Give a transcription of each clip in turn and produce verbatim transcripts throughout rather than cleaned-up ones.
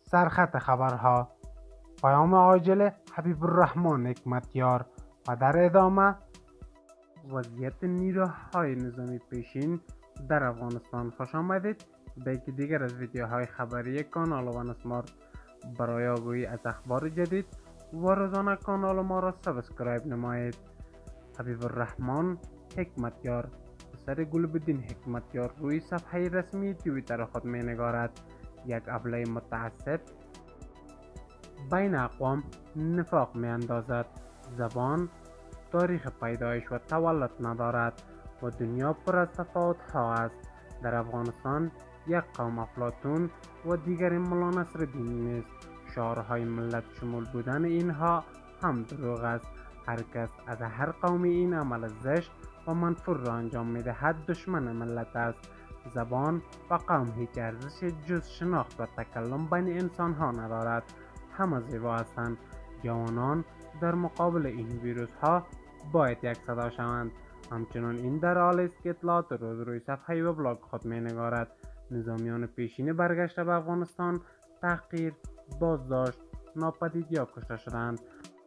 سرخط خبرها: پیام عاجل حبیب الرحمن حکمتیار و در ادامه وضعیت نیروهای نظامی پیشین در افغانستان. خوش آمدید به یکی دیگر از ویدیوهای خبری کانال ون اسمارت. برای آگاهی از اخبار جدید و روزانه کانال ما را سابسکرایب نمایید. حبیب الرحمن حکمتیار پسر گلبدین حکمتیار روی صفحه رسمی توییتر خود می نگارد. یک ابله متعصب بین اقوام نفاق می اندازد. زبان تاریخ پیدایش و تولد ندارد و دنیا پر از تفاوت ها است. در افغانستان یک قوم افلاطون و دیگری مولا نصرالدین نیست. شعارهای ملت شمول بودن اینها هم دروغ است. هر کس از هر قومی این عمل زشت و منفور را انجام می دهد دشمن ملت است. زبان و قوم هیچ ارزش جز شناخت و تکلم بین انسان ها ندارد. همه زیبا هستند. جوانان در مقابل این ویروس ها باید یک صدا شوند. همچنان این در حالی است که اطلاعات روز روی صفحه وبلاگ خود می نگارد. نظامیان پیشین برگشته به افغانستان تحقیر، بازداشت، ناپدید یا کشته شدند.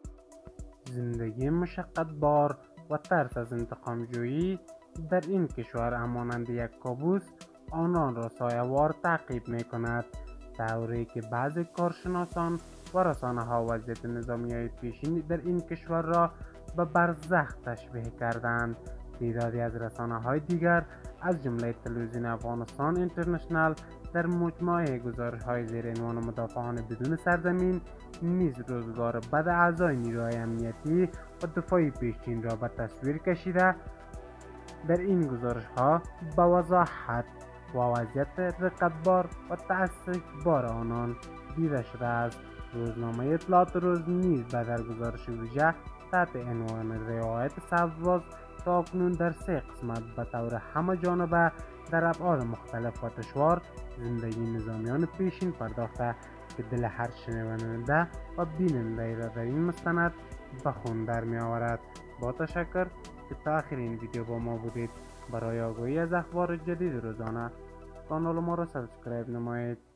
زندگی مشقت بار و ترس از انتقام جویی در این کشور همانند یک کابوس آنان را سایه‌وار تعقیب می کند. طوری که بعضی کارشناسان و رسانه ها وضعیت نظامی های پیشین در این کشور را به برزخ تشبیه کردند. تعدادی از رسانه های دیگر از جمله تلویزیون افغانستان اینترنشنال در مجموعه گزارش های زیر عنوان مدافعان بدون سرزمین نیز روزگار بد اعضای نیروهای امنیتی و دفاعی پیشین را به تصویر کشیده. در این گزارش ها به وضاحت و وضعیت رقتبار و تأسف‌بار آنان دیده شده است. روزنامه اطلاعات روز نیز به در گزارش ویژه تحت عنوان روایت سرباز تا اکنون در سه قسمت به طور همه جانبه در ابعاد مختلف و دشوار زندگی نظامیان پیشین پرداخته که دل هر شنونده و بیننده را در این مستند به خون در می آورد. با تشکر که تا آخر این ویدیو با ما بودید. برای آگاهی از اخبار جدید روزانه کانال ما را سابسکرایب نمایید.